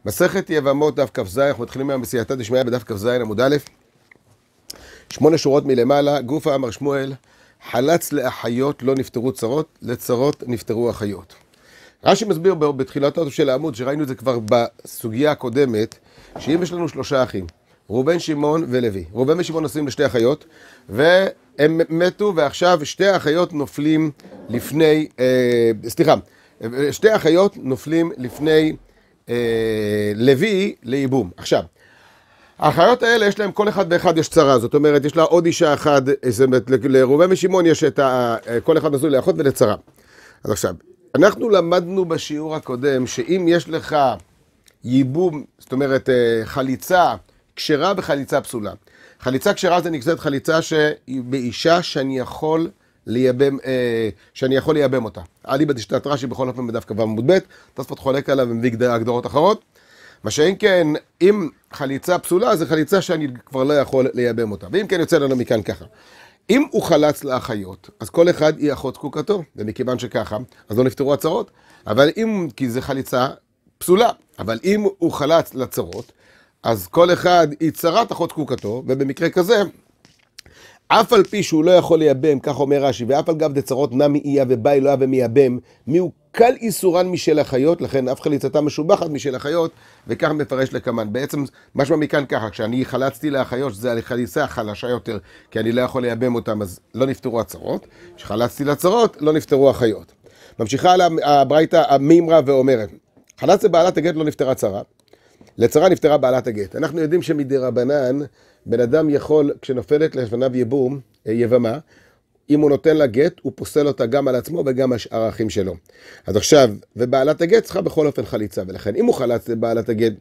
מסכת יבמות דף כ"ז, אנחנו מתחילים היום בסייעתא דשמיא בדף כ"ז עמוד א', 8 שורות מלמעלה. גופה אמר שמואל, חלץ לאחיות לא נפטרו צרות, לצרות נפטרו אחיות. רש"י מסביר בתחילתו של העמוד, שראינו את זה כבר בסוגיה הקודמת, שאם יש לנו 3 אחים, ראובן, שמעון ולוי. ראובן ושמעון נוסעים לשתי אחיות, והם מתו, ועכשיו שתי אחיות נופלים לפני, שתי אחיות נופלים לפני לוי לייבום. עכשיו, האחיות האלה יש להם כל אחד ואחד יש צרה, זאת אומרת יש לה עוד אישה אחת, זאת אומרת לראובן ושמעון יש את כל אחד נשוי לאחות ולצרה. אז עכשיו, אנחנו למדנו בשיעור הקודם שאם יש לך ייבום, זאת אומרת חליצה כשרה וחליצה פסולה. חליצה כשרה זה נקראת חליצה שהיא באישה שאני יכול לייבם אותה. אליבא דשיטת רש"י בכל אופן בדף כ"ו עמוד ב', תוספות חולק עליו ומביא הגדרות אחרות. מה שאם כן, אם חליצה פסולה, זה חליצה שאני כבר לא יכול לייבם אותה. ואם כן יוצא לנו מכאן ככה. אם הוא חלץ לאחיות, אז כל אחד היא אחות זקוקתו, ומכיוון שככה, אז לא נפטרו הצרות. אבל אם, כי זה חליצה פסולה, אבל אם הוא חלץ לצרות, אז כל אחד היא צרת אחות זקוקתו, ובמקרה כזה, אף על פי שהוא לא יכול לייבם, כך אומר רש"י, ואף על גב דצרות נמי איה ובאי לא אהבה מייבם, מי הוא קל איסורן משל החיות, לכן אף חליצתה משובחת משל החיות, וכך מפרש לקמן. בעצם משמע מכאן ככה, כשאני חלצתי לאחיות, זה החליצה חלשה יותר, כי אני לא יכול לייבם אותם, אז לא נפטרו הצרות. כשחלצתי לצרות, לא נפטרו החיות. ממשיכה על הברייתא המימרה ואומרת, חלץ לבעלת הגט לא נפטרה צרה, לצרה נפטרה בעלת הגט. אנחנו יודעים שמדי רבנן, בן אדם יכול, כשנופלת לפניו ייבום, יבמה, אם הוא נותן לה גט, הוא פוסל אותה גם על עצמו וגם על שאר האחים שלו. אז עכשיו, ובעלת הגט צריכה בכל אופן חליצה, ולכן אם הוא חלץ לבעלת הגט,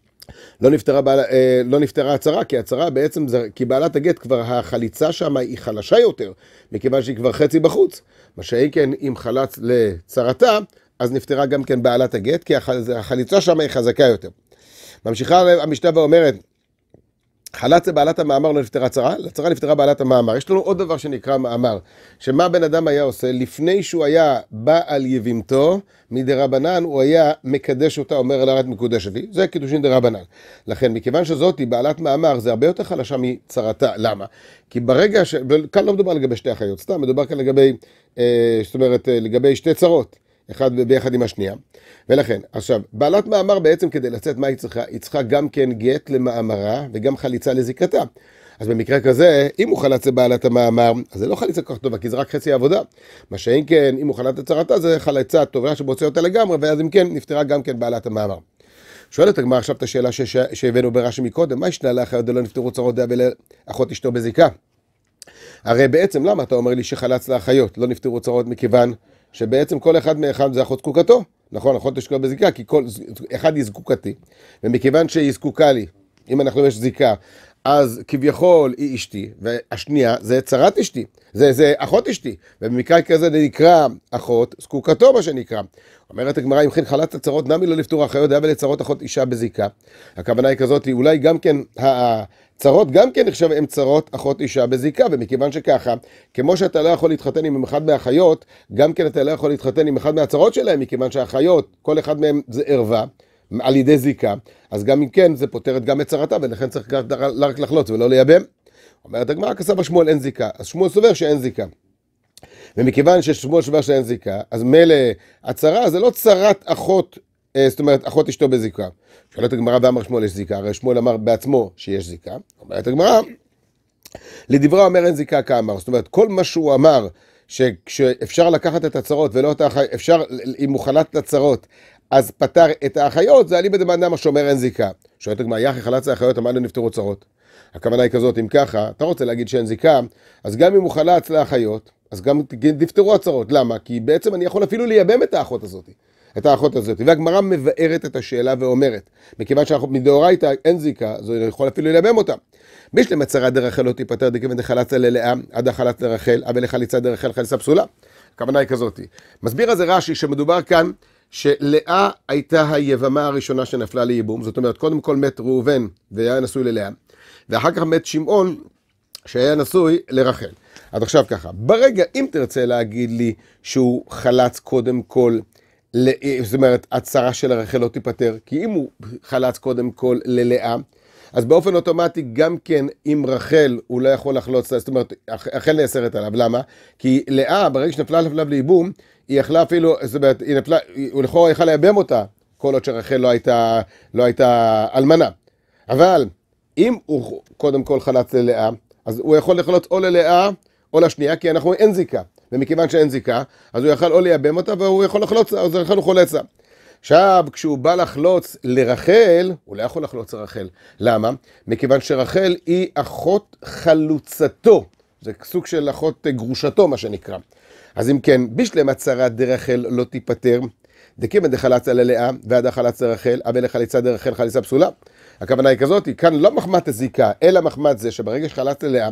לא נפטרה הצרה, כי הצרה בעצם, כי בעלת הגט כבר החליצה שם היא חלשה יותר, מכיוון שהיא כבר חצי בחוץ. מה שכן, אם חלץ לצרתה, אז נפטרה גם כן בעלת הגט, כי החליצה שם היא חזקה יותר. ממשיכה המשנה ואומרת, חלץ לבעלת המאמר לא נפטרה צרה, לצרה נפטרה בעלת המאמר. יש לנו עוד דבר שנקרא מאמר, שמה בן אדם היה עושה, לפני שהוא היה בעל יבימתו, מדרבנן הוא היה מקדש אותה, אומר אל הרת מקודשת לי, זה קידושין דרבנן. לכן, מכיוון שזאת היא בעלת מאמר, זה הרבה יותר חלשה מצרתה. למה? כי ברגע כאן לא מדובר לגבי שתי אחיות, סתם מדובר כאן לגבי, זאת אומרת, לגבי שתי צרות. אחד ביחד עם השנייה. ולכן, עכשיו, בעלת מאמר בעצם כדי לצאת מה היא צריכה? היא צריכה גם כן גט למאמרה וגם חליצה לזיקתה. אז במקרה כזה, אם הוא חלץ לבעלת המאמר, אז זה לא חליצה כל כך טובה, כי זה רק חצי עבודה. מה שאם כן, אם הוא חלץ לצרתה, זה חליצה טובה שבוצע אותה לגמרי, ואז אם כן, נפטרה גם כן בעלת המאמר. שואלת הגמרא עכשיו את השאלה שהבאנו ברש"י מקודם, מה ישנה לאחיות לא נפטרו צרות דעה ולאחות אשתו בזיקה? הרי בעצם למה אתה אומר לי שחלץ לאחיות לא נפטרו צרות מכיוון שבעצם כל אחד מאחד זה אחות זקוקתו, נכון, אחות אשתו בזיקה, כי כל אחד היא זקוקתי, ומכיוון שהיא זקוקה לי, אם אנחנו יש זיקה, אז כביכול היא אשתי, והשנייה זה צרת אשתי, זה אחות אשתי, ובמקרה כזה זה נקרא אחות זקוקתו מה שנקרא. אומרת הגמרא, אם כן חלץ לצרות נמי לא נפטרו אחיות, דעה ולצרות אחות אישה בזיקה. הכוונה היא כזאת, אולי גם כן צרות גם כן נחשב הם צרות אחות אישה בזיקה, ומכיוון שככה, כמו שאתה לא יכול להתחתן עם אחד מהאחיות, גם כן אתה לא יכול להתחתן עם אחד מהצרות שלהם, מכיוון שהאחיות, כל אחד מהם זה ערווה, על ידי זיקה, אז גם אם כן זה פותרת גם את צרתה, ולכן צריך רק לחלוץ ולא לייבם. אומרת הגמרא, כסבר שמואל אין זיקה, אז שמואל סובר שאין זיקה. ומכיוון ששמואל סובר שאין זיקה, אז מילא הצרה זה לא צרת אחות, זאת אומרת אחות אשתו בזיקה. שואלת הגמרא ואמר שמואל יש זיקה, הרי שמואל אמר בעצמו שיש זיקה. אומרת הגמרא, לדברה אומר אין זיקה כאמר, זאת אומרת כל מה שהוא אמר, שאפשר לקחת את הצרות ולא את האחיות, אפשר אם הוא חלץ לצרות, אז פתר את האחיות, זה אליבא דבן שאומר אין זיקה. שואלת הגמרא, יחי חלץ לאחיות, אמרנו נפטרו צרות. הכוונה היא כזאת, אם ככה, אתה רוצה להגיד שאין זיקה, אז גם אם הוא חלץ לאחיות, אז גם נפטרו הצרות. למה? כי בעצם אני יכול אפילו לייבם את האחות הזאת. והגמרא מבארת את השאלה ואומרת, מכיוון שאנחנו מדאורייתא אין זיקה, אז אני יכול אפילו לייבם אותה. בשלמת צרה דרחל לא תיפטר, דכיוון דחלצה ללאה, עד החלץ לרחל, אבל לחליצה דרחל חליצה פסולה. הכוונה היא כזאת. מסביר על זה רש"י שמדובר כאן שלאה הייתה היבמה הראשונה שנפלה לייבום, זאת אומרת קודם כל מת ראובן והיה נשוי ללאה, ואחר כך מת שמעון שהיה נשוי לרחל. אז עכשיו ככה, ברגע אם תרצה להגיד לי שהוא חלץ קודם כל זאת אומרת, הצרה של רחל לא תיפטר, כי אם הוא חלץ קודם כל ללאה, אז באופן אוטומטי גם כן עם רחל הוא לא יכול לחלוץ, זאת אומרת, רחל נאסרת עליו, למה? כי לאה, ברגע שנפלה עליו לייבום, היא יכלה אפילו, זאת אומרת, הוא לכאורה יכל לייבם אותה, כל עוד שרחל לא הייתה אלמנה. אבל אם הוא קודם כל חלץ ללאה, אז הוא יכול לחלוץ או ללאה או לשנייה, כי אנחנו אין זיקה. ומכיוון שאין זיקה, אז הוא יכול או לייבם אותה, והוא יכול לחלוץ, אז לכן הוא חולץ לה. עכשיו, כשהוא בא לחלוץ לרחל, הוא לא יכול לחלוץ לרחל. למה? מכיוון שרחל היא אחות חלוצתו. זה סוג של אחות גרושתו, מה שנקרא. אז אם כן, בשלם הצרה דרחל לא תיפטר, דכיוון דחלץ ללאה ועד החלץ לרחל, אבל לחליצה דרחל חליצה פסולה. הכוונה היא כזאת, כאן לא מחמת הזיקה, אלא מחמת זה שברגע שחלץ ללאה,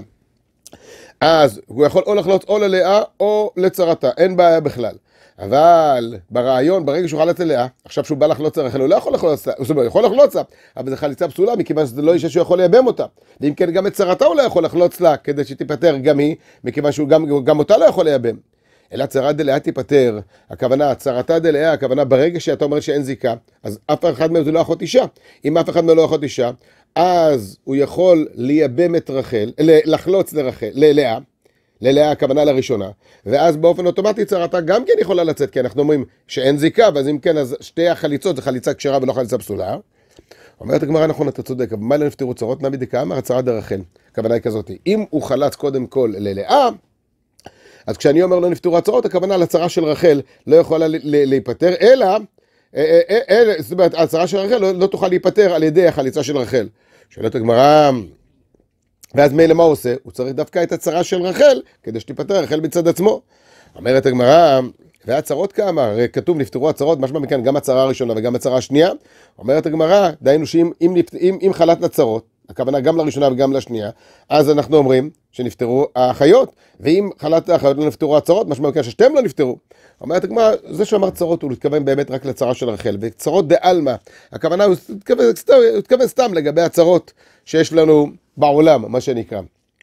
אז הוא יכול או לחלוץ או ללאה או לצרתה, אין בעיה בכלל. אבל ברעיון, ברגע שהוא חלץ ללאה, עכשיו שהוא בא לחלוץ לרחל, הוא לא יכול לחלוץ לה, הוא יכול לחלוץ לה, אבל זו חליצה פסולה, מכיוון שזה לא אישה שהוא יכול לייבם אותה. ואם כן, גם את צרתה הוא לא יכול לחלוץ לה, כדי שתיפטר גם היא, מכיוון שהוא גם אותה לא יכול לייבם. אלא צרה דלאה תיפטר, הכוונה, צרתה דלאה, הכוונה ברגע שאתה אומר שאין זיקה, אז אף אחד מהם זה לא אחות אישה. אם אף אחד מהם לא אחות אישה, אז הוא יכול לייבם את רחל, לחלוץ ללאה, הכוונה לראשונה, ואז באופן אוטומטי צרתה גם כן יכולה לצאת, כי אנחנו אומרים שאין זיקה, ואז אם כן, אז שתי החליצות זה חליצה כשרה ולא חליצה פסולה. אומרת הגמרא, נכון, אתה צודק, אבל מה לא נפטרו צרות? נביא דקאמר, הצרה דרחל. הכוונה היא כזאת, אם הוא חלץ קודם כל ללאה, אז כשאני אומר לא נפטרו הצרות, הכוונה לצרה של רחל לא יכולה להיפטר, אלא, זאת אומרת, הצרה של רחל לא תוכל להיפטר על ידי החליצה של רחל. שואלת הגמרא, ואז מילא מה הוא עושה? הוא צריך דווקא את הצרה של רחל, כדי שתיפטר רחל מצד עצמו. אומרת הגמרא, והצרות כמה? הרי כתוב נפטרו הצרות, משמע מכאן גם הצרה הראשונה וגם הצרה השנייה. אומרת הגמרא, דהיינו שאם חלט לצרות, הכוונה גם לראשונה וגם לשנייה, אז אנחנו אומרים שנפטרו האחיות, ואם חלט האחיות לא נפטרו הצרות, משמע מכאן ששתיהם לא נפטרו. אומרת הגמרא, זה שאמר צרות, הוא מתכוון באמת רק לצרה של רחל, וצרות דעלמא, הכוונה הוא מתכוון סתם לגבי הצרות שיש לנו בעולם, מה שנקרא.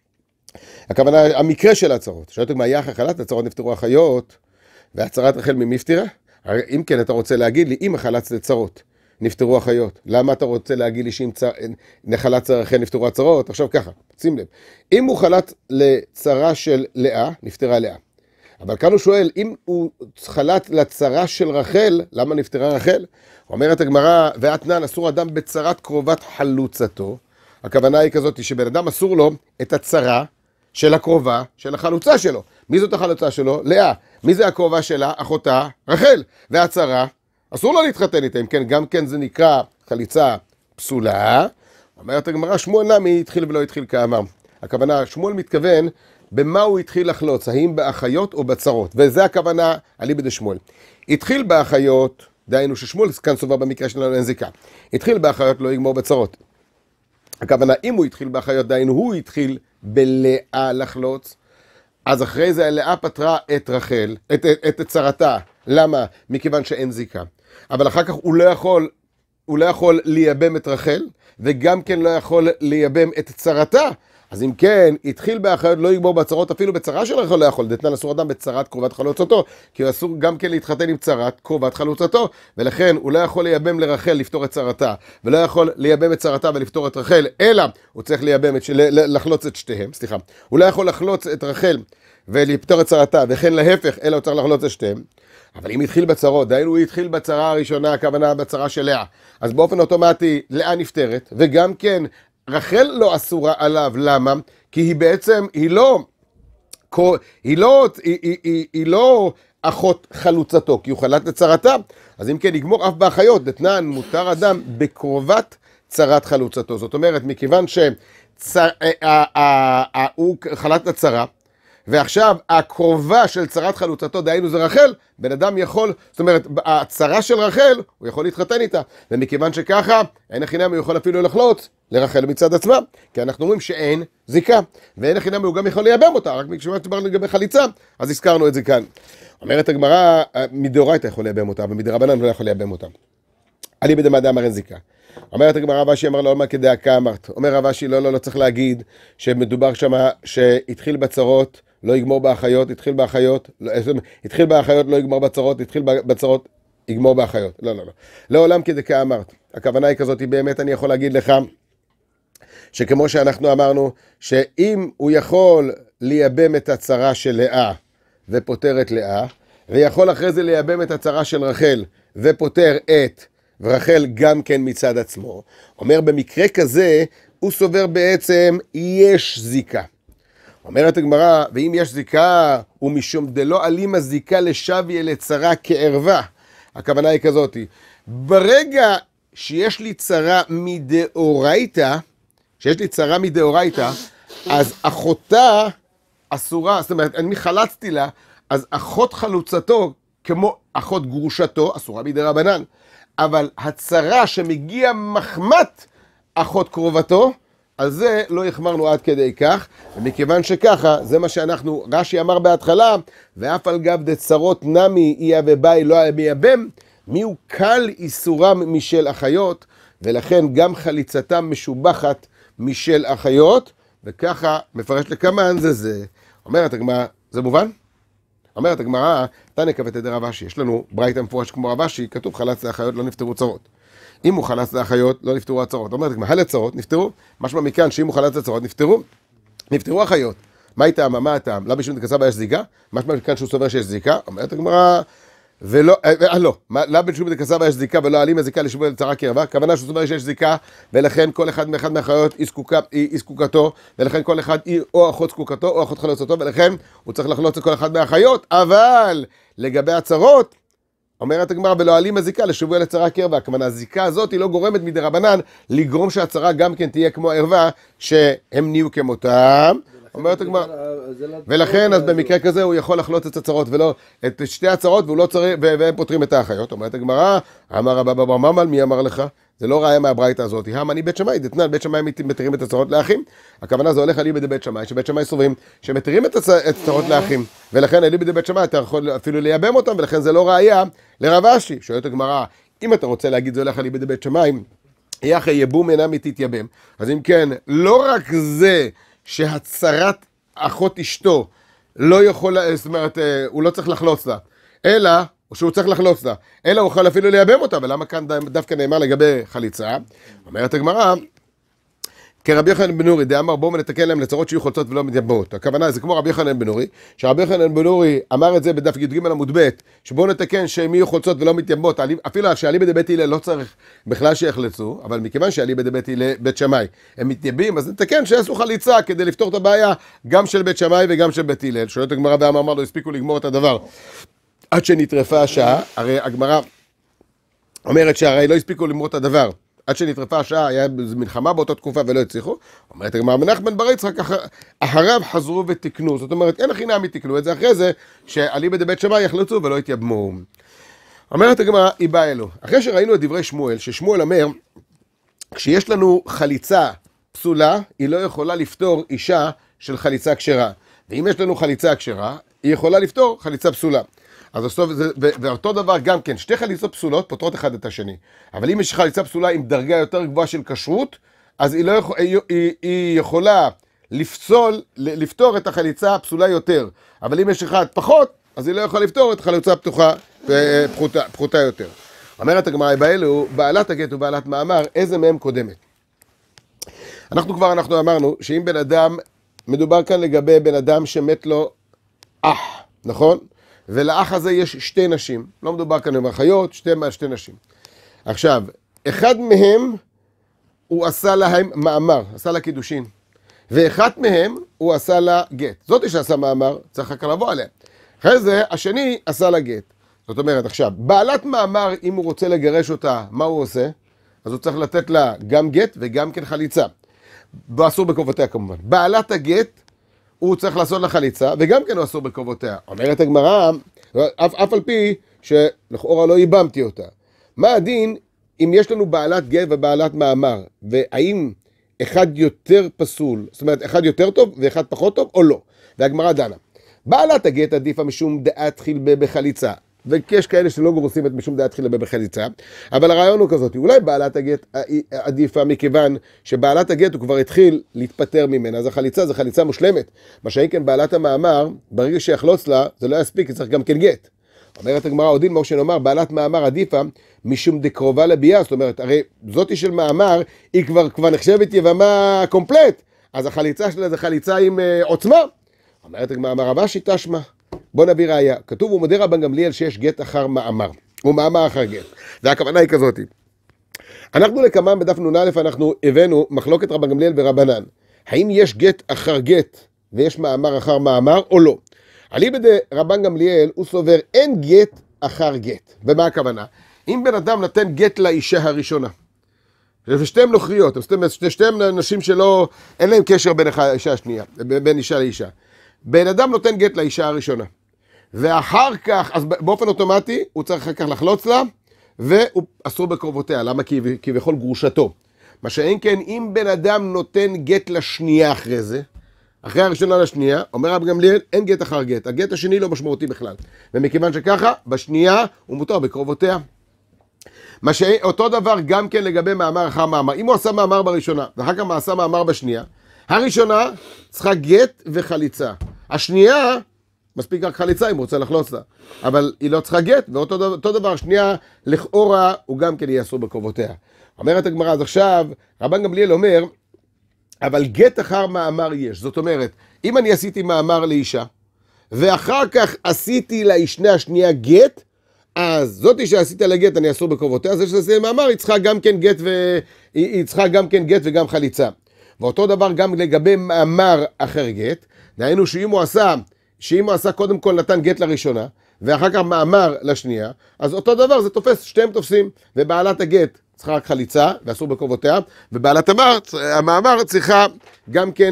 הכוונה, המקרה של הצרות, שואלת מה היה אחרי חלת, הצרות נפטרו האחיות, והצרת רחל ממי נפטרה? אם כן, אתה רוצה להגיד לי, אם החלץ לצרות נפטרו החיות, למה אתה רוצה להגיד לי שאם נחלץ רחל נפטרו הצרות? עכשיו ככה, שים לב, אם הוא חלץ לצרה של לאה, נפטרה לאה. אבל כאן הוא שואל, אם הוא חלץ לצרה של רחל, למה נפטרה רחל? אומרת הגמרא, ואתנן אסור אדם בצרת קרובת חלוצתו. הכוונה היא כזאת, שבן אדם אסור לו את הצרה של הקרובה, של החלוצה שלו. מי זאת החלוצה שלו? לאה. מי זה הקרובה שלה? אחותה, רחל. והצרה, אסור לו להתחתן איתה. אם כן, גם כן זה נקרא חליצה פסולה. אומרת הגמרא, שמואל נמי התחיל ולא התחיל כאמר. הכוונה, שמואל מתכוון במה הוא התחיל לחלוץ, האם באחיות או בצרות. וזה הכוונה, אליבא דשמואל. התחיל באחיות, דהיינו ששמואל כאן סובר במקרה שלנו אין זיקה. התחיל באחיות, לא יגמור בצרות. הכוונה, אם הוא התחיל באחיות, דהיינו הוא התחיל בלאה לחלוץ, אז אחרי זה לאה פטרה את רחל, את צרתה. למה? מכיוון שאין זיקה. אבל אחר כך הוא לא יכול לייבם את רחל, וגם כן לא יכול לייבם את צרתה. אז אם כן, התחיל באחיות, לא יגמור בצרות, אפילו בצרה של רחל לא יכול. דתנן אסור אדם בצרת קרובת חלוצתו, כי הוא אסור גם כן להתחתן עם צרת קרובת חלוצתו, ולכן הוא לא יכול לייבם לרחל לפתור את צרתה, ולא יכול לייבם את צרתה ולפתור את רחל, אלא הוא צריך לייבם לחלוץ את שתיהם, סליחה. הוא לא יכול לחלוץ את רחל ולפתור את צרתה, וכן להפך, אלא הוא צריך לחלוץ את שתיהם. אבל אם התחיל בצרות, דהיינו הוא התחיל בצרה הראשונה, הכוונה בצרה של לאה, אז באופן אוטומטי לאה נפטרת, וגם כן רחל לא אסורה עליו. למה? כי היא בעצם, היא לא אחות חלוצתו, כי הוא חלט לצרתה. אז אם כן, יגמור אף באחיות, דתנן מותר אדם בקרובת צרת חלוצתו. זאת אומרת, מכיוון שהוא חלט לצרה, ועכשיו הקרובה של צרת חלוצתו, דהיינו זה רחל, בן אדם יכול, זאת אומרת, הצרה של רחל, הוא יכול להתחתן איתה, ומכיוון שככה, אין החינם הוא יכול אפילו לחלוץ לרחל מצד עצמה, כי אנחנו אומרים שאין זיקה, ואין החינם הוא גם יכול לייבם אותה, רק כשמה דיברנו לגבי חליצה, אז הזכרנו את זה כאן. אומרת הגמרא, מדאורייתא יכול לייבם אותה, ומדרבנן לא יכול לייבם אותה. אליבא דמאמר אין זיקה. אומרת הגמרא, רב אשי אמר לו, מה כדאקה אמרת? אומר רב אשי, לא צריך להגיד שמדובר שמה שהתחיל בצרות, לא יגמור באחיות, התחיל באחיות, לא יגמור בצרות, התחיל בצרות, יגמור באחיות. לא, לא, לא. לעולם כדכאמרת. הכוונה היא כזאת, באמת אני יכול להגיד לך, שכמו שאנחנו אמרנו, שאם הוא יכול לייבם את הצרה של לאה ופותר את לאה, ויכול אחרי זה לייבם את הצרה של רחל ופותר את רחל גם כן מצד עצמו, אומר במקרה כזה, הוא סובר בעצם יש זיקה. אומרת הגמרא, ואם יש זיקה, ומשום דלא אלימה זיקה לשבי אל צרה כערווה. הכוונה היא כזאת, ברגע שיש לי צרה מדאורייתא, אז אחותה אסורה, זאת אומרת, אני חלצתי לה, אז אחות חלוצתו, כמו אחות גרושתו, אסורה מדרבנן. אבל הצרה שמגיע מחמת אחות קרובתו, על זה לא החמרנו עד כדי כך, ומכיוון שככה, זה מה שאנחנו, רש"י אמר בהתחלה, ואף על גב דצרות נמי איה ובאי לא מייבם, מי הוא קל איסורם משל אחיות, ולכן גם חליצתם משובחת משל אחיות, וככה מפרש לכמה זה. אומרת הגמרא, זה מובן? אומרת הגמרא, תנא כבתא דרב אשי, יש לנו ברייתא מפורש כמו רב אשי, כתוב חלץ לאחיות לא נפטרו צרות. אם הוא חלץ לאחיות לא נפטרו הצרות. אומרת הגמרא, הלצרות נפטרו, משמע מכאן שאם הוא חלץ לצרות נפטרו אחיות. מה איתם? מה הטעם? למה בשביל דקסבא יש זיקה? משמע מכאן שהוא סובר שיש זיקה. אומרת הגמרא, ולא, לא, למה בשביל דקסבא יש זיקה ולא עלים הזיקה לשבוע לצרה קרבה? הכוונה שהוא סובר שיש זיקה, ולכן כל אחד מהאחיות היא זקוקתו, ולכן כל אחד היא או אחות זקוקתו או אחות חלוצתו, ולכן הוא צריך לחלוץ את כל אחד מהאחיות, אבל לגבי הצרות, אומרת הגמרא, ולא עלים הזיקה לשבוע לצרה קרבה. הכוונה, הזיקה הזאת היא לא גורמת מדרבנן לגרום שהצרה גם כן תהיה כמו הערווה, שהם נהיו כמותם. אומרת הגמרא, ולכן אז במקרה כזה הוא יכול לחלוץ את הצרות ולא את שתי הצרות והוא לא צריך, והם פותרים את האחיות. אומרת הגמרא, אמר רבא בר ממל, מי אמר לך? זה לא ראיה מהברייתא הזאת. אני בית שמאי, דתנן בית שמאי מתירים את הצרות לאחים. הכוונה זה הולך אליבא דבית שמאי, שבית שמאי סוברים שמתירים את הצרות לאחים, ולכן אליבא דבית שמאי אתה יכול אפילו לייבם אותם, ולכן זה לא ראיה לרב אשי. שואלת הגמרא, אם אתה רוצה להגיד זה הולך אליבא דבית שמאי, יחי יבום אינם תתייבם. אז אם כן, לא רק זה שהצרת אחות אשתו לא יכול, זאת אומרת, הוא לא צריך לחלוץ לה, אלא, או שהוא צריך לחלוץ לה, אלא הוא יכול אפילו לייבם אותה, ולמה כאן דווקא נאמר לגבי חליצה? אומרת הגמרא, כרבי יוחנן בן נורי, דאמר בואו נתקן להם לצרות שיהיו חולצות ולא מתייבמות. הכוונה זה כמו רבי יוחנן בן נורי, שרבי יוחנן בן נורי אמר את זה בדף י"ג עמוד ב', שבואו נתקן שהם יהיו חולצות ולא מתייבמות, אפילו שאליבא דבית הלל לא צריך בכלל שיחלצו, אבל מכיוון שאליבא דבית הלל בית שמאי הם מתייבמים, אז נתקן שיעשו חליצה כדי לפתור את הבעיה גם של בית שמאי וגם של בית הלל. שואלת הגמרא, ואמר לא הספיקו לגמור את הדבר עד שנטרפה השעה. הרי הגמרא אומרת שהרי לא הספיקו לגמור את הדבר עד שנטרפה השעה, היה מלחמה באותה תקופה ולא הצליחו. אומרת הגמרא, מנחמן בר יצחק אחריו חזרו ותקנו. זאת אומרת, אין הכי נמי תקנו את זה אחרי זה, שאליבא דבית שמאי יחלצו ולא יתייבמו. אומרת הגמרא, היא באה אלו. אחרי שראינו את דברי שמואל, ששמואל אומר, כשיש לנו חליצה פסולה, היא לא יכולה לפתור אישה של חליצה כשרה. ואם יש לנו חליצה כשרה, היא יכולה לפתור חליצה פסולה. אז בסוף, ואותו דבר גם כן, שתי חליצות פסולות פותרות אחד את השני. אבל אם יש חליצה פסולה עם דרגה יותר גבוהה של כשרות, אז היא יכולה לפתור את החליצה הפסולה יותר. אבל אם יש אחד פחות, אז היא לא יכולה לפתור את החליצה פחותה יותר. אומרת הגמרא באלו, בעלת הגט ובעלת מאמר, איזה מהם קודמת? אנחנו אמרנו שאם בן אדם, מדובר כאן לגבי בן אדם שמת לו אח, נכון? ולאח הזה יש שתי נשים, לא מדובר כאן עם אחיות, שתי נשים. עכשיו, אחד מהם הוא עשה להם מאמר, עשה לה קידושין, ואחד מהם הוא עשה לה גט. זאת שעשה מאמר, צריך רק לבוא עליה. אחרי זה, השני עשה לה גט. זאת אומרת, עכשיו, בעלת מאמר, אם הוא רוצה לגרש אותה, מה הוא עושה? אז הוא צריך לתת לה גם גט וגם כן חליצה. אסור בקרובותיה כמובן. בעלת הגט, הוא צריך לעשות לה חליצה, וגם כן הוא אסור בקרובותיה. אומרת הגמרא, אף על פי שלכאורה לא ייבמתי אותה. מה הדין אם יש לנו בעלת גט ובעלת מאמר, והאם אחד יותר פסול, זאת אומרת, אחד יותר טוב ואחד פחות טוב, או לא? והגמרא דנה. בעלת הגט עדיפה משום דעת חילבה בחליצה, ויש כאלה שלא גורסים את משום דעת חילבה בחליצה, אבל הרעיון הוא כזאת, אולי בעלת הגט עדיפה מכיוון שבעלת הגט הוא כבר התחיל להתפטר ממנה, אז החליצה זה חליצה מושלמת. מה שאין כן בעלת המאמר, ברגע שיחלוץ לה, זה לא יספיק, צריך גם כן גט. אומרת הגמרא, עודין מור שנאמר, בעלת מאמר עדיפה משום דקרובה לביאה, זאת אומרת, הרי זאתי של מאמר, היא כבר נחשבת יבמה קומפלט, אז החליצה שלה זה חליצה עם עוצמה. אומרת הגמרא, אמר רב אשי תשמע, בוא נביא ראיה. כתוב, הוא מודה רבן גמליאל שיש גט אחר מאמר, או מאמר אחר גט. והכוונה היא כזאת. אנחנו לקמם בדף נ"א, אנחנו הבאנו מחלוקת רבן גמליאל ורבנן. האם יש גט אחר גט, ויש מאמר אחר מאמר, או לא? אליבא דרבן גמליאל, הוא סובר, אין גט אחר גט. ומה הכוונה? אם בן אדם נתן גט לאישה הראשונה, ושתיהן נוכריות, שתיהן נשים שלא, אין להם קשר בין האישה השנייה, בין אישה לאישה. בן אדם נותן גט לאישה הראשונה, ואחר כך, אז באופן אוטומטי, הוא צריך אחר כך לחלוץ לה, והוא אסור בקרובותיה. למה? כי כביכול גרושתו. מה שאין כן, אם בן אדם נותן גט לשנייה אחרי זה, אחרי הראשונה לשנייה, אומר רב גמליאל, אין גט אחר גט. הגט השני לא משמעותי בכלל. ומכיוון שככה, בשנייה הוא מותר בקרובותיה. אותו דבר גם כן לגבי מאמר אחר מאמר. אם הוא עשה מאמר בראשונה, ואחר כך הוא עשה מאמר בשנייה, הראשונה צריכה גט וחליצה. השנייה, מספיק רק חליצה אם הוא רוצה לחלוץ לה. אבל היא לא צריכה גט, ואותו דבר, השנייה לכאורה הוא גם כן יהיה אסור בקרובותיה. אומרת הגמרא, אז עכשיו, רבן גמליאל אומר, אבל גט אחר מאמר יש. זאת אומרת, אם אני עשיתי מאמר לאישה, ואחר כך עשיתי לאישה השנייה גט, אז זאתי שעשית לגט אני אסור בקרובותיה, זה שזה מאמר, היא צריכה גם כן גט וגם חליצה. ואותו דבר גם לגבי מאמר אחר גט, דהיינו שאם הוא עשה קודם כל נתן גט לראשונה, ואחר כך מאמר לשנייה, אז אותו דבר זה תופס, שתיהם תופסים, ובעלת הגט צריכה רק חליצה, ואסור בקרובותיה, ובעלת המאמר צריכה גם כן,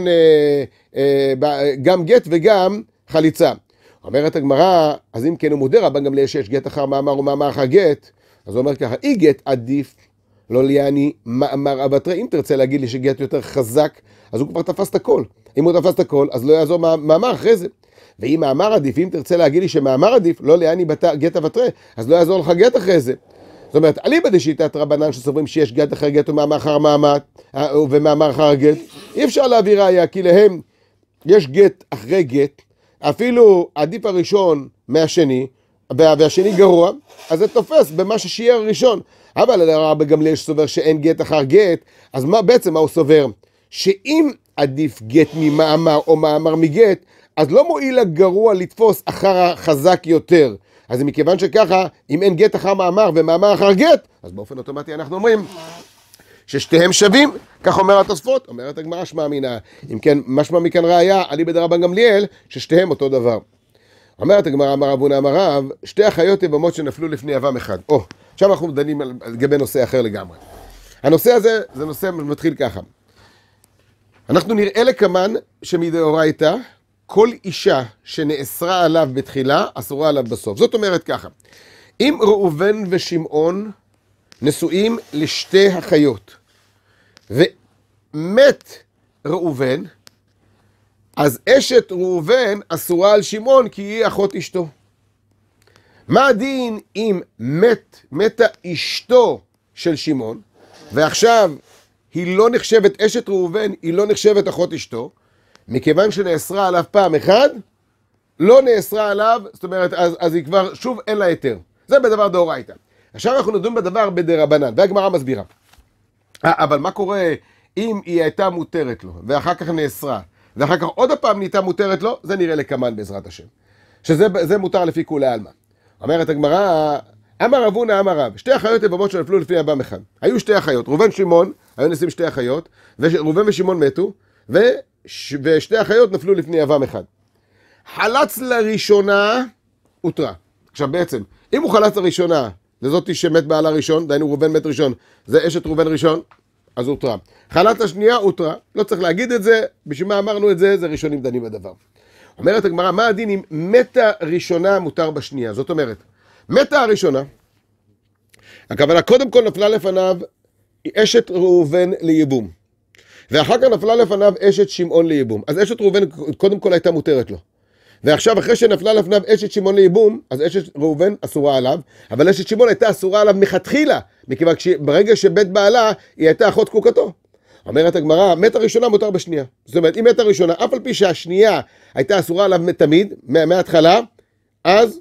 גם גט וגם חליצה. אומרת הגמרא, אז אם כן הוא מודה רבן גמליאל שיש גט אחר מאמר ומאמר אחר גט, אז הוא אומר ככה, אי גט עדיף, לא ליאני מאמר אבטרי. אם תרצה להגיד לי שגט יותר חזק, אז הוא כבר תפס את הכל. אם הוא תפס את הכל, אז לא יעזור מאמר אחרי זה. ואם מאמר עדיף, אם תרצה להגיד לי שמאמר עדיף, לא ליאני גט אבטרי, אז לא יעזור לך גט אחרי זה. זאת אומרת, אליבא דשיטת רבנן שסוברים שיש גט אחר גט ומאמר אחר מאמר, ומאמר אחר גט, אי אפשר להביא ראיה, כי להם יש גט אחרי גט, אפילו עדיף הראשון מהשני, והשני גרוע, אז זה תופס במה ששיער הראשון. אבל רבן גמליאל סובר שאין גט אחר גט, אז מה הוא סובר? שאם עדיף גט ממאמר או מאמר מגט, אז לא מועיל הגרוע לתפוס אחר החזק יותר. אז מכיוון שככה, אם אין גט אחר מאמר ומאמר אחר גט, אז באופן אוטומטי אנחנו אומרים ששתיהם שווים, כך אומר התוספות, אומרת הגמרא שמע מינה. אם כן, משמע מכאן ראיה, אליבא דרבן גמליאל, ששתיהם אותו דבר. אומרת הגמרא, אמר רב הונא אמר רב, שתי אחיות יבמות שנפלו לפני יבם אחד. עכשיו אנחנו דנים לגבי נושא אחר לגמרי. הנושא הזה, זה נושא מתחיל ככה. אנחנו נראה לקמן שמדאורייתא, כל אישה שנאסרה עליו בתחילה, אסורה עליו בסוף. זאת אומרת ככה, אם ראובן ושמעון נשואים לשתי אחיות, ומת ראובן, אז אשת ראובן אסורה על שמעון כי היא אחות אשתו. מה הדין אם מתה אשתו של שמעון, ועכשיו היא לא נחשבת אשת ראובן, היא לא נחשבת אחות אשתו, מכיוון שנאסרה עליו פעם אחד, לא נאסרה עליו, זאת אומרת, אז היא כבר שוב אין לה היתר. זה בדבר דאורייתא. עכשיו אנחנו נדון בדבר בדרבנן, והגמרא מסבירה. אבל מה קורה אם היא הייתה מותרת לו, ואחר כך נאסרה, ואחר כך עוד הפעם נהייתה מותרת לו, זה נראה לקמן בעזרת השם. שזה מותר לפי כולי עלמא. אומרת הגמרא, אמר רב הונא אמר רב, שתי אחיות יבמות שנפלו לפני יבם אחד. היו שתי אחיות, ראובן שמעון, היו נשואים שתי אחיות, וראובן ושמעון מתו, ושתי אחיות נפלו לפני יבם אחד. חלץ לראשונה, הותרה. עכשיו בעצם, אם הוא חלץ לראשונה, לזאתי שמת בעלה ראשון, דהיינו ראובן מת ראשון, זה אשת ראובן ראשון, אז הותרה. חלץ השנייה, הותרה. לא צריך להגיד את זה, בשביל מה אמרנו את זה, זה ראשונים דנים בדבר. אומרת הגמרא, מה הדין אם מתה ראשונה מותר בשנייה? זאת אומרת, מתה הראשונה, הכוונה קודם כל נפלה לפניו אשת ראובן לייבום, ואחר כך נפלה לפניו אשת שמעון לייבום. אז אשת ראובן קודם כל הייתה מותרת לו. ועכשיו אחרי שנפלה לפניו אשת שמעון לייבום, אז אשת ראובן אסורה עליו, אבל אשת שמעון הייתה אסורה עליו מכתחילה, מכיוון שברגע שבית בעלה היא הייתה אחות קוקתו. אומרת הגמרא, מתה ראשונה מותר בשנייה. זאת אומרת, אם מתה ראשונה, אף על פי שהשנייה הייתה אסורה עליו תמיד, מההתחלה, אז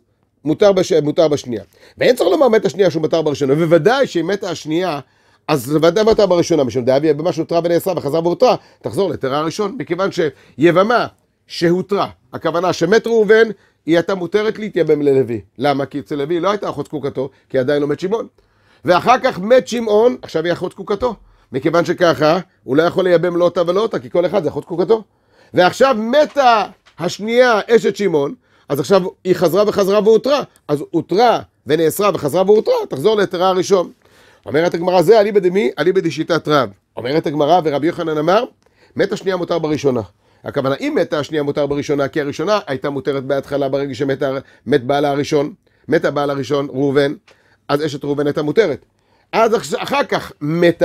מותר בשנייה. ואין צריך לומר מתה שנייה שהוא מותר בראשונה, ובוודאי שהיא מתה השנייה, אז ודאי מותר בראשונה, משום דאבי יבמה שהותרה ונאסרה וחזרה והותרה, תחזור לתרה הראשון, מכיוון שיבמה שהותרה, הכוונה שמת ראובן, היא הייתה מותרת להתייבם ללוי. למה? כי אצל לוי לא הייתה אחות זקוקתו, כי עדיין לא מת שמעון. ואחר כך מת שמעון, עכשיו היא אחות זקוקתו. מכיוון שככה, הוא לא יכול לייבם לא אותה ולא אותה, כי כל אחד זה אחות זקוקתו. ועכשיו מתה השנייה אשת שמעון, אז עכשיו היא חזרה וחזרה והותרה, אז הותרה ונאסרה וחזרה והותרה, תחזור לתרה הראשון. אומרת הגמרא, זה אליבא דמי, אליבא דשיטת רב. אומרת הגמרא, ורבי יוחנן אמר, מת השנייה מותר בראשונה. הכוונה, אם מתה השנייה מותר בראשונה, כי הראשונה הייתה מותרת בהתחלה ברגע שמת בעלה הראשון, מת הבעל הראשון, ראובן, אז אשת ראובן הייתה מותרת. אז אחר כך מת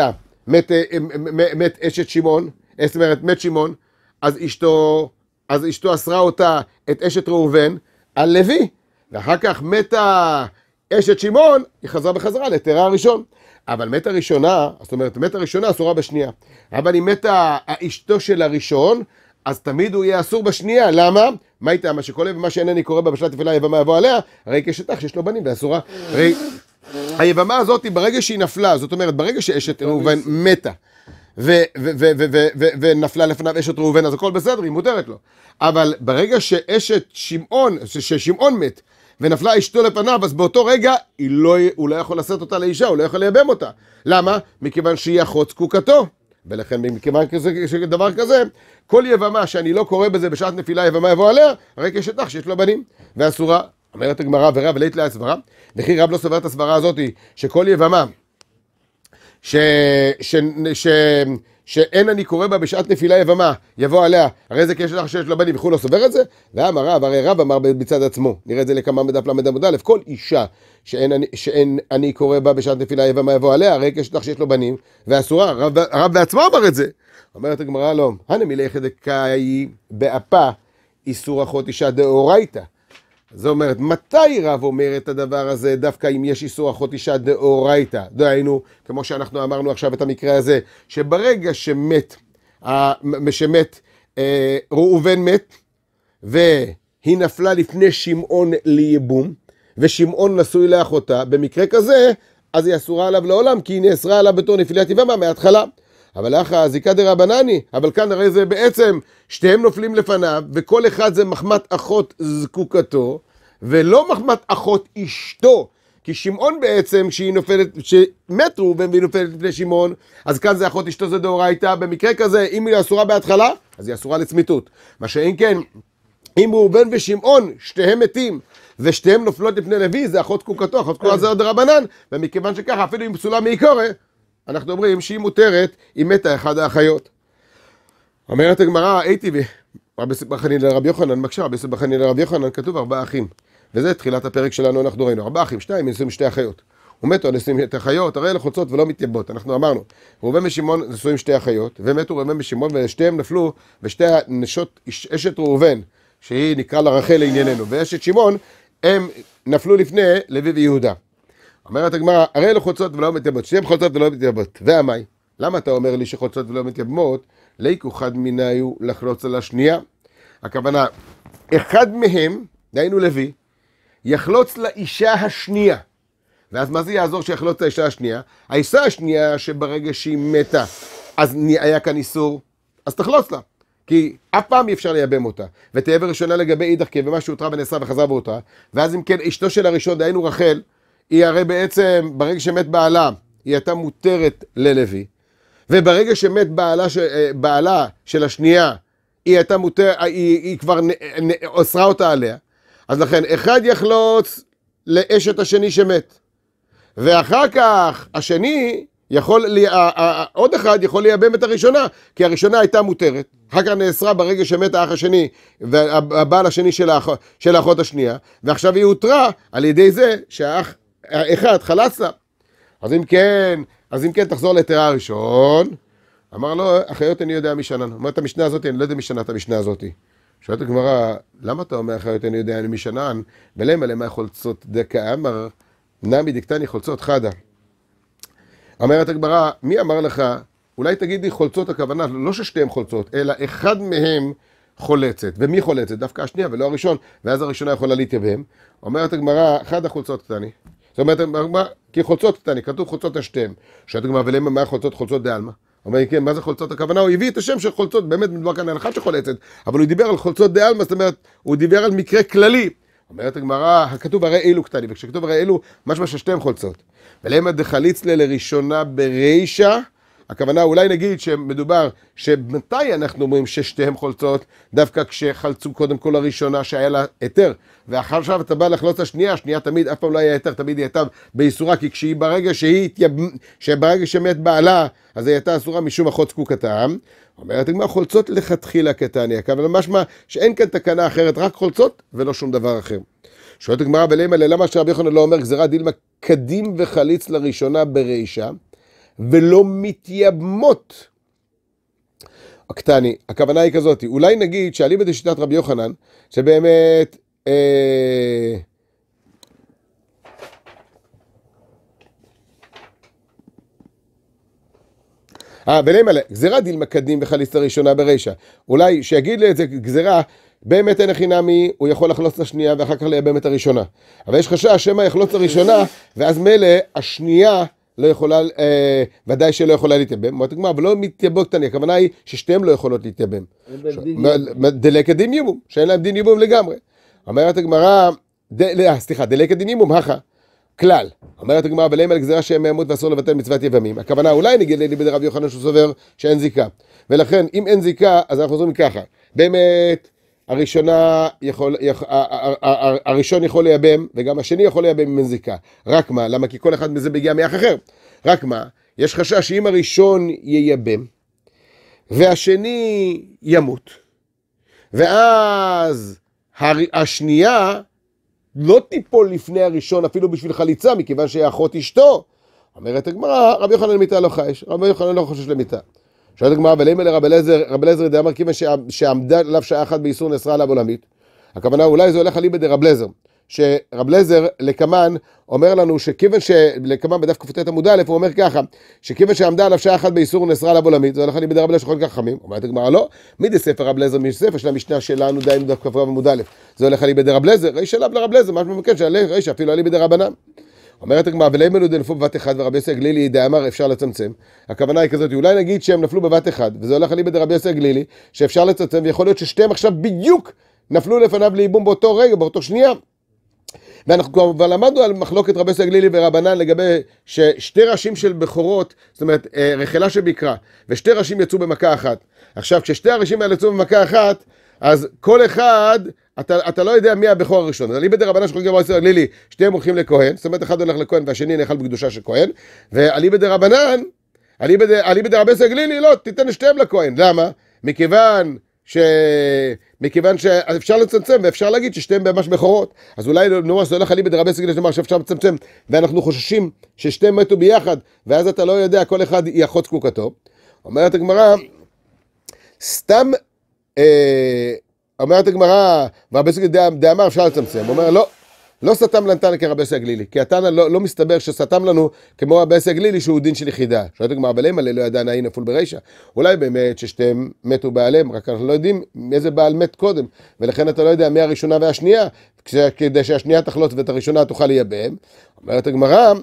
אשת שמעון, זאת אומרת, מת שמעון, אז אשתו אסרה אותה את אשת ראובן על לוי, ואחר כך מתה אשת שמעון, היא חזרה בחזרה לתרה הראשון. אבל מתה ראשונה, זאת אומרת, מתה ראשונה אסורה בשנייה. אבל אם מתה אשתו של הראשון, אז תמיד הוא יהיה אסור בשנייה. למה? מה איתה? מה שכל ומה שאינני קורא בה בשעת תפילה יבמה יבוא עליה, הרי כאשת אח שיש לו בנים ואסורה. הרי היבמה הזאת, ברגע שהיא נפלה, זאת אומרת, ברגע שאשת ראובן מתה, ונפלה לפניו אשת ראובן, אז הכל בסדר, היא מותרת לו. אבל ברגע ששמעון מת, ונפלה אשתו לפניו, אז באותו רגע הוא לא יכול לשאת אותה לאישה, הוא לא יכול לייבם אותה. למה? מכיוון שהיא אחות זקוקתו. ולכן מכיוון דבר כזה, כל יבמה שאני לא קורא בזה בשעת נפילה יבמה יבוא עליה, הרי כאשת אח שיש לו בנים, ואסורה. אומרת הגמרא ורב ולית לה הסברה, וכי רב לא סובר את הסברה הזאת, שכל יבמה שאין אני קורא בה בשעת נפילה יבמה, יבוא עליה, הרי זה כאשת אח שיש לו בנים, וכו לא סובר את זה? ואמר רב, הרי רב אמר בצד עצמו, נראה את זה לכמה מדף למד א', כל אישה שאין אני קורא בה בשעת נפילה יבמה יבוא עליה, הרי כאשת אח שיש לו בנים, ואסורה, רב בעצמו אמר את זה. אומרת הגמרא לא, הנה מלאכת דקאי באפה, איסור אחות אישה דאורייתא. זאת אומרת, מתי רב אומר את הדבר הזה, דווקא אם יש איסור אחות אישה דאורייתא? דהיינו, כמו שאנחנו אמרנו עכשיו את המקרה הזה, שברגע שמת ראובן מת, והיא נפלה לפני שמעון לייבום, ושמעון נשוי לאחותה, במקרה כזה, אז היא אסורה עליו לעולם, כי היא נאסרה עליו בתור נפילת יבמה מההתחלה. אבל אחא זיקה דרבנני, אבל כאן הרי זה בעצם שתיהם נופלים לפניו, וכל אחד זה מחמת אחות זקוקתו, ולא מחמת אחות אשתו, כי שמעון בעצם, שמת ראובן והיא נופלת לפני שמעון, אז כאן זה אחות אשתו זה דאורייתא, במקרה כזה, אם היא אסורה בהתחלה, אז היא אסורה לצמיתות. מה שאין כן, אם ראובן ושמעון, שתיהם מתים, ושתיהם נופלות לפני לוי, זה אחות זקוקתו, אחות זקוקתו זה דרבנן, ומכיוון שככה, אפילו אם פסולה מעיקורא, אנחנו אומרים שהיא מותרת, היא מתה אחד האחיות. אומרת הגמרא, הייתי רבי סבא חנינא לרבי יוחנן, מקשה רבי סבא חנינא לרבי יוחנן, כתוב 4 אחים. וזה תחילת הפרק שלנו, אנחנו ראינו, 4 אחים, 2 נשואים 2 אחיות. ומתו נשואים 2 אחיות, הרי אלה חוצות ולא מתייבמות. אנחנו אמרנו, ראובן ושמעון נשואים 2 אחיות, ומתו ראובן ושמעון, ושתיהם נפלו, ושתי נשות אשת ראובן, שהיא נקרא לה רחל לענייננו, ואשת שמעון, הם נפלו לפני לוי ויהודה. אומרת הגמרא, הרי אלה חוצות ולא מתייבמות, שתיהן חוצות ולא מתייבמות. והמאי? למה אתה אומר לי שחוצות ולא מתייבמות? ליקו חד מיניו לחלוץ על השנייה. הכוונה, אחד מהם, דהיינו לוי, יחלוץ לאישה השנייה. ואז מה זה יעזור שיחלוץ לאישה השנייה? האישה השנייה שברגע שהיא מתה, אז היה כאן איסור, אז תחלוץ לה. כי אף פעם אי אפשר לייבם אותה. ותהיה בראשונה לגבי אידך כבמה שהותרה ונאסרה וחזרה והותרה. ואז אם כן, אשתו של הראשון, דהיינו רחל, היא הרי בעצם, ברגע שמת בעלה, היא הייתה מותרת ללוי. וברגע שמת בעלה של השנייה, היא הייתה היא כבר אסרה אותה עליה. אז לכן, אחד יחלוץ לאשת השני שמת. ואחר כך, השני עוד אחד יכול לייבם את הראשונה, כי הראשונה הייתה מותרת. אחר כך נאסרה ברגע שמת האח השני, והבעל השני של האחות השנייה, ועכשיו היא הותרה על ידי זה שהאח האחד חלץ לה. אז אם כן תחזור לתרה הראשון. אמר לו, אחיות אני יודע מי שנן. אומרת המשנה הזאת, אני לא יודע מי שנה את המשנה הזאת. שואלת הגמרא, למה אתה אומר אחיות אני יודע מי שנן? ולמה למה חולצות דקה? אמר, נמי דקתני חולצות חדה. אומרת הגמרא, מי אמר לך, אולי תגידי חולצות הכוונה, לא ששתיהם חולצות, אלא אחד מהם חולצת. ומי חולצת? דווקא השנייה ולא הראשון, ואז הראשונה יכולה להתייבם. אומרת הגמרא, אחד החולצות קטני. זאת אומרת, כי חולצות קטני, כתוב חולצות השתיהם. שואלת הגמרא, ולמה מה חולצות? חולצות דעלמא. אומר, כן, מה זה חולצות? הכוונה, הוא הביא את השם של חולצות, באמת מדובר כאן על אחת שחולצת, אבל הוא דיבר על חולצות דעלמא, זאת אומרת, הוא דיבר על מקרה כללי. אומרת הגמרא, הכתוב הרי אילו קטני, וכשכתוב הרי אילו, משמע ששתיהם חולצות. ולמה דחליצלה לראשונה ברישה, הכוונה אולי נגיד שמדובר שמתי אנחנו אומרים ששתיהם חולצות, דווקא כשחלצו קודם כל הראשונה שהיה לה היתר, ואחר עכשיו אתה בא לחלוץ השנייה, השנייה תמיד, אף פעם לא היה היתר, תמיד היא הייתה באיסורה, כי שברגע שמת בעלה, אז היא הייתה אסורה משום אחות זקוקתם. אומרת הגמרא, חולצות לכתחילה קטני, הכוונה משמע שאין כאן תקנה אחרת, רק חולצות ולא שום דבר אחר. שואלת הגמרא, ולמה למה שרבי יוחנן לא אומר גזירה דילמה קדים וחליץ לראשונה ברישה, ולא מתייבמות הקטני? הכוונה היא כזאת, אולי נגיד שאליבא דשיטת רבי יוחנן, שבאמת ולמה גזירה דילמה קדים וחליץ לראשונה ברישה, אולי שיגיד לי את זה גזירה, באמת אין הכי נמי, הוא יכול לחלוץ לשנייה ואחר כך לייבם את הראשונה. אבל יש חשש שמא יחלוץ לראשונה, ואז מילא השנייה לא יכולה, ודאי שלא יכולה להתייבם. אומרת הגמרא, אבל לא מתייבם קטני, הכוונה היא ששתיהם לא יכולות להתייבם. דלקת דין ייבום, שאין להם דין ייבום לגמרי. אומרת הגמרא, דלקת דין ייבום, הכה, כלל. אומרת הגמרא, ולמה לגזירה שהם מהמות ואסור לבטל מצוות יבמים. הכוונה, אולי נגיד לידי רבי יוחנן שהוא סובר שאין זיקה. ולכן, אם אין זיקה, אז אנחנו חוזרים ככה. באמת, הראשון יכול לייבם, וגם השני יכול לייבם עם אין זיקה. רק מה? למה? כי כל אחד מזה בגיע מאח אחר. רק מה? יש חשש שאם הראשון ייבם, והשני ימות, ואז השנייה לא תיפול לפני הראשון אפילו בשביל חליצה, מכיוון שהאחות אשתו. אומרת הגמרא, רבי יוחנן למיתה לא חש, רבי יוחנן לא חושש למיתה. שואלת הגמרא, ולמה לרבי אליעזר דאמר כיוון שעמדה עליו שעה אחת באיסור נאסרה עליו עולמית. הכוונה אולי זה הולך אליבא דרבי אליעזר, שרבי אליעזר לקמן אומר לנו שכיוון שלקמן בדף קט עמוד א' הוא אומר ככה, שכיוון שעמדה עליו שעה אחת באיסור נאסרה עליו עולמית, זה הולך אליבא דרבי אליעזר שכל כך חכמים. אומרת הגמרא, לא, מי דספר רבי אליעזר מספר של המשנה שלנו די דף כ"ו עמוד א', זה הולך אליבא דרבי אליעזר, ריש אליו לרבי אליעזר, משהו מכן ריש אפילו אליבא דרבנן. אומרת הגמרא, ולמה נפלו בבת אחד ורבי יוסי הגלילי דאמר אפשר לצמצם. הכוונה היא כזאת, אולי נגיד שהם נפלו בבת אחד, וזה הולך אליבא דרבי יוסי הגלילי, שאפשר לצמצם, ויכול להיות ששתיהם עכשיו בדיוק נפלו לפניו לייבום באותו רגע, באותו שנייה. ואנחנו כבר למדנו על מחלוקת רבי יוסי הגלילי ורבנן לגבי ששתי ראשים של בכורות, זאת אומרת רחלה שביקרה, ושתי ראשים יצאו במכה אחת. עכשיו, כששתי הראשים האלה יצאו במכה אחת, אז כל אחד, אתה לא יודע מי הבכור הראשון. אז אליבא דרבנן שחולקים רבי יוסי הגלילי, שתיהם הולכים לכהן, זאת אומרת אחד הולך לכהן והשני נאכל בקדושה של כהן, ואליבא דרבנן, אליבא דרבי יוסי הגלילי, לא, תיתן שתיהם לכהן. למה? מכיוון שאפשר לצמצם ואפשר להגיד ששתיהם ממש בכורות. אז אולי נאמר שזה הולך אליבא דרבי יוסי הגלילי שנאמר שאפשר לצמצם, ואנחנו חוששים ששתיהם מתו ביחד, ואז אתה לא יודע, כל אחד יאחות זקוקתו. אומרת הגמרא, סתם אומרת הגמרא, ורבי יוסי דאמר אפשר לצמצם. אומר, לא סתם לנתנא כרבי יוסי הגלילי, כי התנא לא מסתבר שסתם לנו כמו רבי יוסי הגלילי שהוא דין של יחידה. שואלת הגמרא, ולמה לא ידע נאי נפול ברישא? אולי באמת ששתיהם מתו בעליהם, רק אנחנו לא יודעים מאיזה בעל מת קודם, ולכן אתה לא יודע מי הראשונה והשנייה, כדי שהשנייה תחלוץ ואת הראשונה תוכל לייבם. אומרת הגמרא,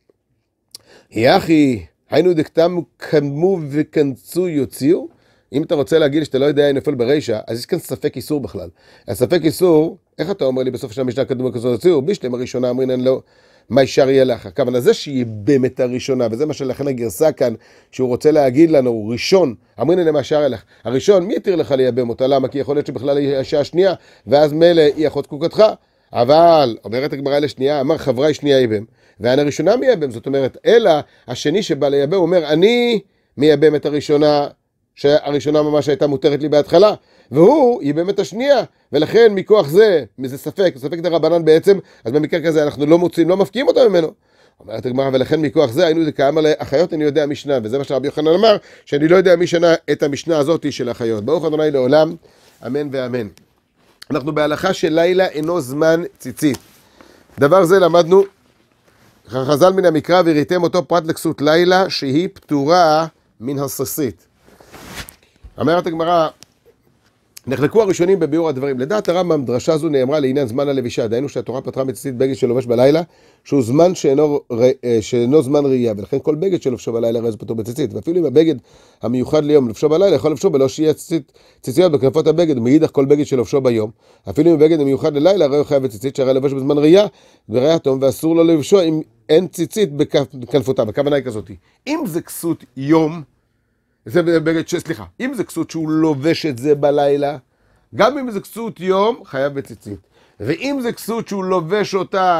יחי, היינו דקתם קדמו וכנסו יוציאו. אם אתה רוצה להגיד שאתה לא יודע אם נפול ברישא, אז יש כאן ספק איסור בכלל. הספק איסור, איך אתה אומר לי בסוף של המשנה קדמו וכנסו יוציאו? בישלם הראשונה אמרינן לא, מה ישר יהיה לך? הכוונה זה שייבם את הראשונה, וזה מה שלכן הגרסה כאן, שהוא רוצה להגיד לנו, ראשון, אמרינן למה ישר ילך. הראשון, מי יתיר לך לייבם אותה? למה? כי יכול להיות שבכלל היא השעה השנייה, ואז מילא היא אחות זקוקתך. אבל, אומרת הגמרא לשנייה, אמר חברי שנייה ייבם, ואני הראשונה מייבם, זאת אומרת, אלא השני שבא לייבם, אומר, אני מייבם את הראשונה, שהראשונה ממש הייתה מותרת לי בהתחלה, והוא ייבם את השנייה, ולכן מכוח זה ספק דרבנן בעצם, אז במקרה כזה אנחנו לא מוצאים, לא מפקיעים אותו ממנו. אומרת הגמרא, ולכן מכוח זה היינו כאמר לאחיות אני יודע משנה, וזה מה שרבי יוחנן אמר, שאני לא יודע משנה את המשנה הזאת של החיות. ברוך ה' לעולם, אמן ואמן. אנחנו בהלכה של לילה אינו זמן ציצית. דבר זה למדנו, חז"ל מן המקרא וראיתם אותו פרט לכסות לילה שהיא פטורה מן הססית. אומרת הגמרא, נחלקו הראשונים בביאור הדברים. לדעת הרמב"ם, דרשה זו נאמרה לעניין זמן הלבישה, דהיינו שהתורה פטרה מציצית בגד שלובש בלילה, שהוא זמן שאינו זמן ראייה, ולכן כל בגד שלובשו בלילה הרי זה פטור בציצית, ואפילו אם הבגד המיוחד ליום לבשו בלילה, יכול לבשו בלא שיהיה ציציות בכנפות הבגד, ומאידך כל בגד שלובשו ביום, אפילו אם הבגד המיוחד ללילה, הרי הוא חייב בציצית, שהרי לבש בזמן ראייה, וראייה תום, ואסור לו לבשו אם אין ציצית בכנפותיו. הכוונה היא כזאת, אם זה כסות יום, זה בגד סליחה, אם זה כסות שהוא לובש את זה בלילה, גם אם זה כסות יום, חייב בציצית. ואם זה כסות שהוא לובש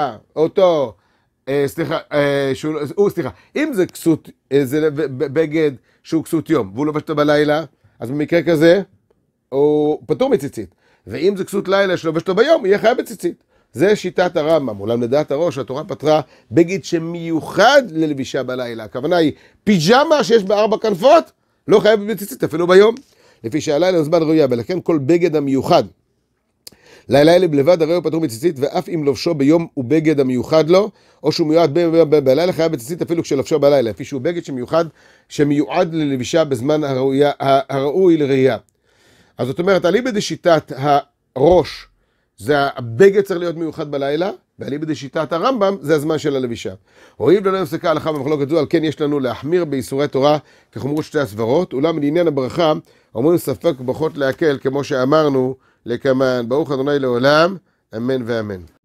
אם זה כסות, זה בגד שהוא כסות יום, והוא לובש אותו בלילה, אז במקרה כזה, הוא פטור מציצית. ואם זה כסות לילה שלובש אותו ביום, יהיה חייב בציצית. זה שיטת הרמב"ם. אולם לדעת הראש, התורה פטרה בגד שמיוחד ללבישה בלילה. הכוונה היא, פיג'מה שיש בה 4 כנפות, לא חייב בציצית אפילו ביום. לפי שהלילה הוא זמן ראויה, ולכן כל בגד המיוחד לילה בלבד הרי הוא פטור מציצית, ואף אם לובשו ביום הוא בגד המיוחד לו, או שהוא מיועד בלילה חייב בציצית אפילו כשלובשו בלילה, לפי שהוא בגד שמיועד ללבישה בזמן הראוי לראייה. אז זאת אומרת, אליבא דשיטת הראש, זה הבגד צריך להיות מיוחד בלילה, ואליבא דשיטת הרמב"ם זה הזמן של הלבישה. הואיל ולא נפסקה הלכה במחלוקת זו, על כן יש לנו להחמיר באיסורי תורה כחומרות שתי הסברות, אולם לעניין הברכה אומרים ספק ברכות להקל כמו שאמרנו לקמן, ברוך ה' לעולם, אמן ואמן.